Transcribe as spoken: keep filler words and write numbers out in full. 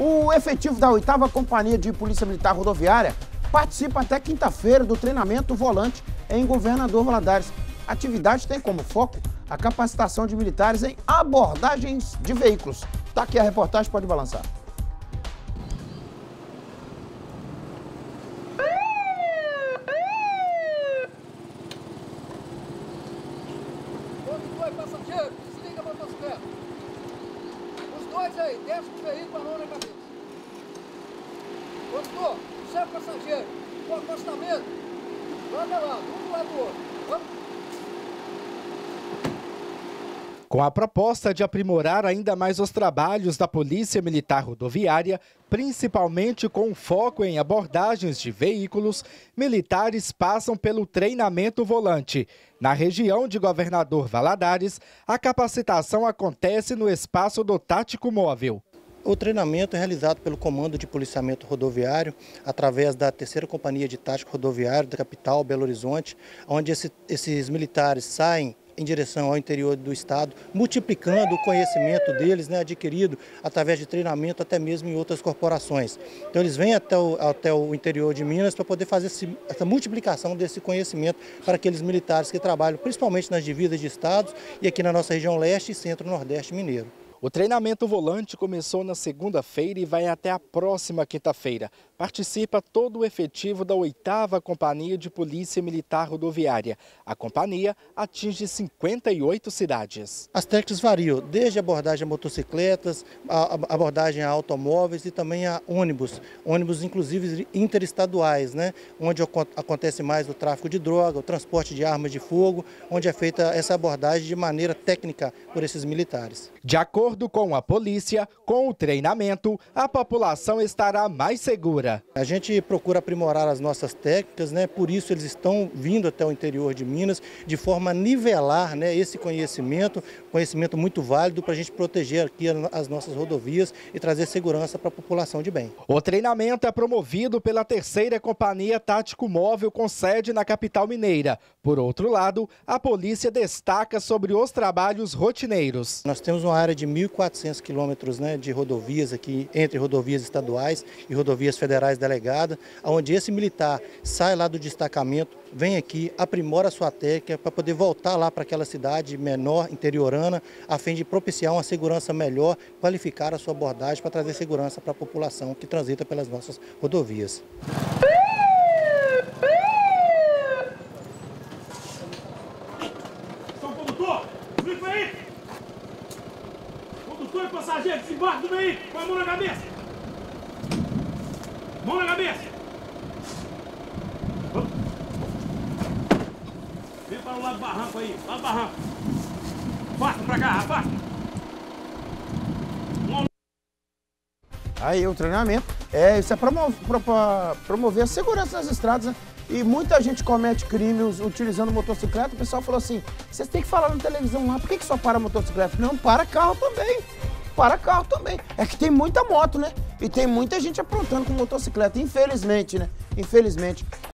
O efetivo da oitava Companhia de Polícia Militar Rodoviária participa até quinta-feira do treinamento volante em Governador Valadares. A atividade tem como foco a capacitação de militares em abordagens de veículos. Tá aqui a reportagem, pode balançar. Passageiro, desliga a motocicleta. Os dois aí, desce do veículo, a mão na cabeça. Gostou? Você é passageiro. O acostamento. Lado a lado, um do lado do outro. Vamos. Com a proposta de aprimorar ainda mais os trabalhos da Polícia Militar Rodoviária, principalmente com foco em abordagens de veículos, militares passam pelo treinamento volante. Na região de Governador Valadares, a capacitação acontece no espaço do Tático Móvel. O treinamento é realizado pelo Comando de Policiamento Rodoviário, através da terceira Companhia de Tático Rodoviário da capital, Belo Horizonte, onde esse, esses militares saem em direção ao interior do estado, multiplicando o conhecimento deles, né, adquirido através de treinamento até mesmo em outras corporações. Então eles vêm até o, até o interior de Minas para poder fazer esse, essa multiplicação desse conhecimento para aqueles militares que trabalham principalmente nas divisas de estados e aqui na nossa região leste e centro-nordeste mineiro. O treinamento volante começou na segunda-feira e vai até a próxima quinta-feira. Participa todo o efetivo da oitava Companhia de Polícia Militar Rodoviária. A companhia atinge cinquenta e oito cidades. As técnicas variam, desde a abordagem a motocicletas, a abordagem a automóveis e também a ônibus. Ônibus, inclusive, interestaduais, né? Onde acontece mais o tráfico de droga, o transporte de armas de fogo, onde é feita essa abordagem de maneira técnica por esses militares. De acordo com a polícia, com o treinamento, a população estará mais segura. A gente procura aprimorar as nossas técnicas, né? Por isso eles estão vindo até o interior de Minas, de forma a nivelar, né, esse conhecimento, conhecimento muito válido para a gente proteger aqui as nossas rodovias e trazer segurança para a população de bem. O treinamento é promovido pela terceira Companhia Tático Móvel, com sede na capital mineira. Por outro lado, a polícia destaca sobre os trabalhos rotineiros. Nós temos uma área de mil e quatrocentos quilômetros, né, de rodovias aqui, entre rodovias estaduais e rodovias federais delegadas, onde esse militar sai lá do destacamento, vem aqui, aprimora a sua técnica para poder voltar lá para aquela cidade menor, interiorana, a fim de propiciar uma segurança melhor, qualificar a sua abordagem para trazer segurança para a população que transita pelas nossas rodovias. São condutor, explica aí! Condutor e passageiro, desembarque do veículo, com a mão na cabeça! Mão na cabeça! Vem para o lado do barranco aí, lá do barranco. Afasta pra cá, afasta. Aí o treinamento, é, isso é promover, promover a segurança nas estradas, né? E muita gente comete crimes utilizando motocicleta. O pessoal falou assim, vocês têm que falar na televisão lá, por que, que só para motocicleta? Não, para carro também. Para carro também. É que tem muita moto, né? E tem muita gente aprontando com motocicleta, infelizmente, né? Infelizmente.